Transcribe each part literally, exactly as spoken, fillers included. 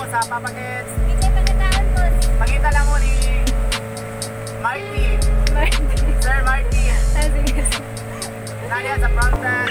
sa Papa Kids. Hindi pagkataan po. Pakita lang mo ni Marty. Sir Marty. Ah, sige. Naya sa front desk.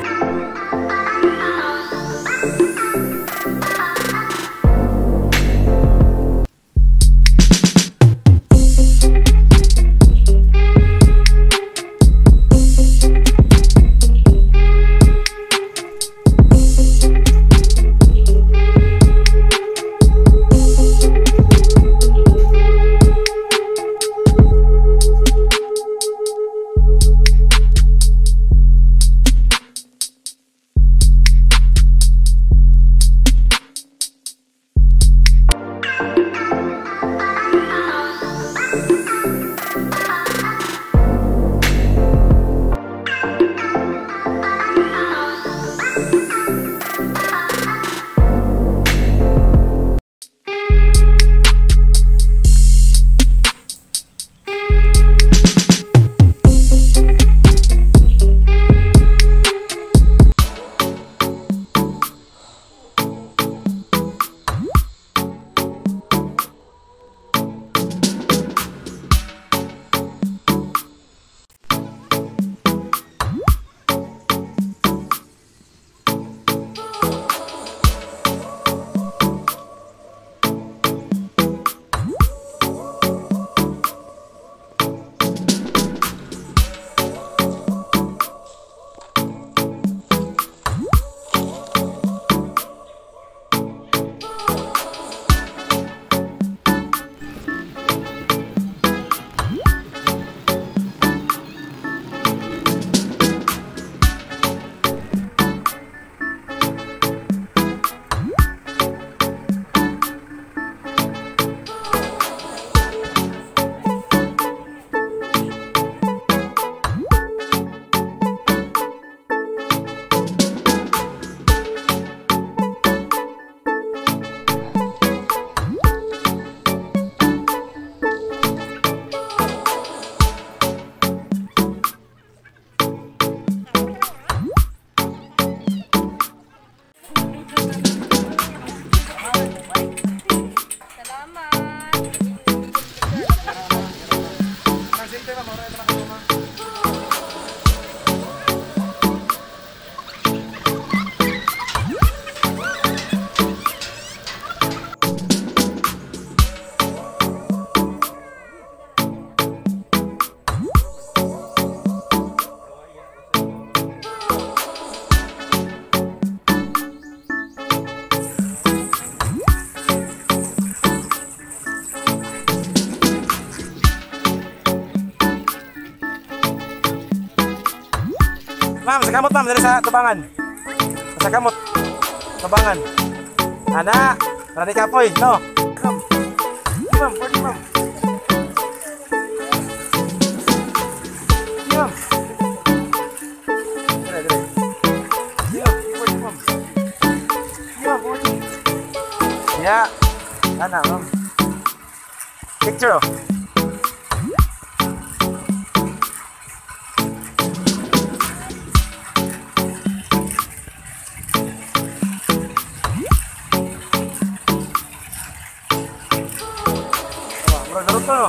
Ma'am, sa kamot ma'am, dari sa tubangan. Sa kamot. Tubangan. Ana, rani kapoy, no. Ma'am. Ma'am, pwede ma'am. Ma'am. Dire, dire. Ma'am, pwede ma'am. Ma'am, pwede. Ya. Ana, ma'am. Picture. Naruto.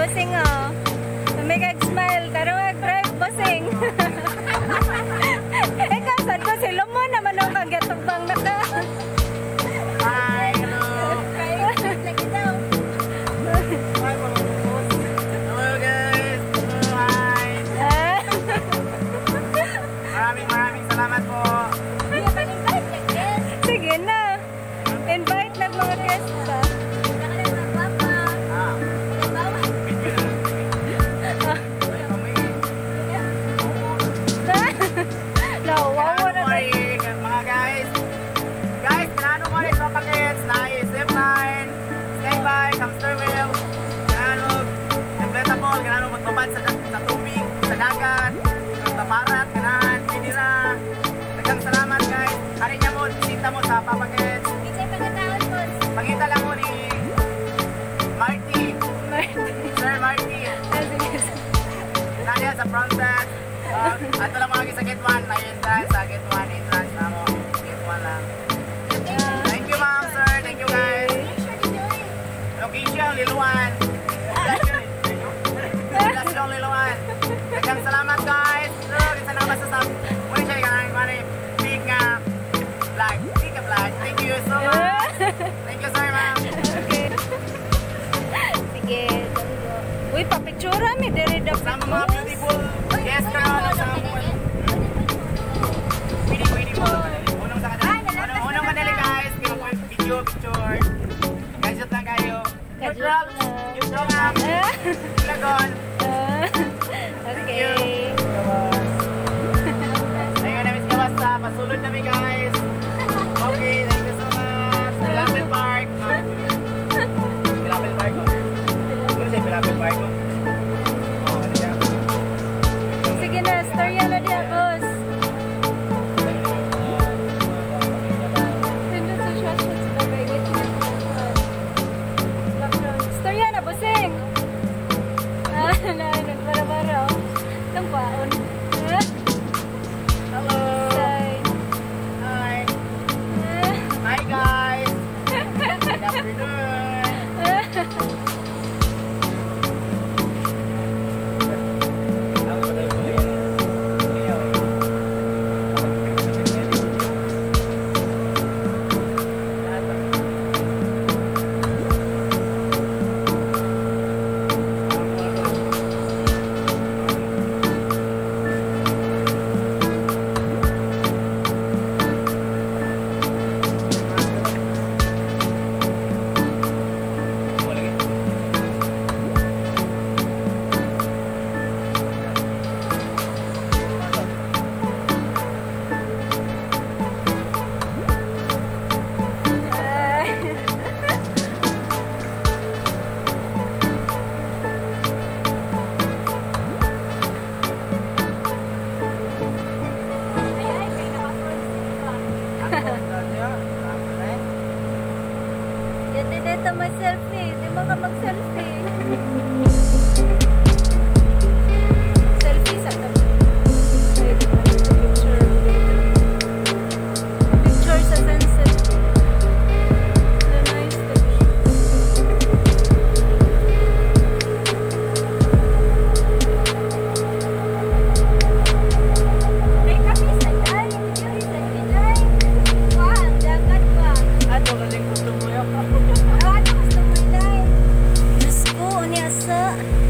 Basing oh. May kag-smile. Tara mag-drive, basing. Ikaw, saan ko sila mo naman ang kagatubang na ka. Hi, hello. Lagi daw. Hello guys. Hello, hi. Maraming maraming salamat po. Sige na. Invite na mga guests ba? Ah. No, wow mo na. Mga guys. Guys, kinano mo rin sa packets. Nice. Zipline. Stay by. Hamster wheel. Kinano. Inflatable. Kinano magtubad sa, sa tubig. Sa dagat. Sa parat. Kinahan. Pinira. Nagang salamat guys. Hari niya mo. Bisita mo sa papakets. Pangita lang mo ni Marty. Sir Marty. Nadia sa front desk. Uh, ato lang mga sa gate one. Ayun dahil sa gate one. Entrance na mo. Gate one lang. Thank you ma'am sir. Thank you guys. Location Liluan. Location Liluan. Nagang salamat guys. So, isa na masasabi. Muna siya yung mga big nga vlog. Big nga vlog. Thank you so much. Thank you sir ma'am. Okay. Sige. Uy, papictura mi. Dere daw. Sama mga beautiful guests ka. Sama mo. Pwede, pwede mo. Unang sa kanila. Unang, unang kanila guys. Video, picture. Gadget lang kayo. Neutral. Neutral lang. Lagon. Okay. Ayun, namin sa basta. Pasulod namin guys. Okay, thank you so much. Pilapil Park. Pilapil Park. Ano siya Pilapil Park? Oh, ano siya? Sige na, storya na diya, boss. Sino sa shots shots na ba? Wait na. Background. Storya na, bossing. Ah, na, nagbara-bara. Itong paon. Hello. Hi. Hi. Hi guys. Good afternoon. Dito dito mag-selfie. Di mo ka mag-selfie. Selfie sa tabi. Picture. Picture sa sunset. So nice to be. May kapi sa day. Picture sa day. Wow, dagat ba? Ato galing gusto mo yun. Ano gusto mo day? Diyos ko, unyasa.